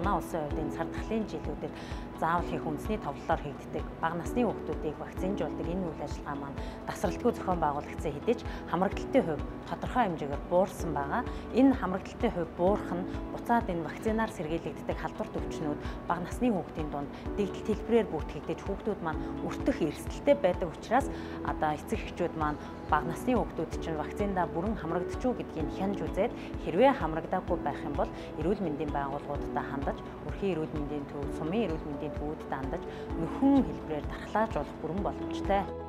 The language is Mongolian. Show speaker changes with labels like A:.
A: манай улсын хувьд энэ сар дахлын жилүүдэд заавал хийх үндэсний товлолоор хийгддэг бага насны хүүхдүүдийг вакцинжуулдаг энэ үйл ажиллагаа маань тасралтгүй зохион байгуулагдсан хэдий ч хамрагдaltaй хувь тодорхой хэмжээгээр буурсан байгаа. Энэ хамрагдaltaй хувь буурах нь буцаад энэ вакцинаар сэргийлэгддэг халдварт өвчнүүд бага насны хүүхдийн дунд дэгдэл хэлбэрээр бүртгэгдэж хүүхдүүд маань өртөх эрсдэлтэй байдаг учраас одоо эцэг эхчүүд маань бага насны хүүхдүүд чинь вакциндаа бүрэн хамрагдчихв гэдгийг хянаж үзээд хэрвээ хамрагдаагүй байх юм бол эрүүл мэндийн байгууллагуудад хандаж, өрхийн эрүүл мэндийн төв, сумын эрүүл мэндийн төвүүдэд хандаж нөхөн хэлбэрээр дархлаажуулах бүрэн боломжтой.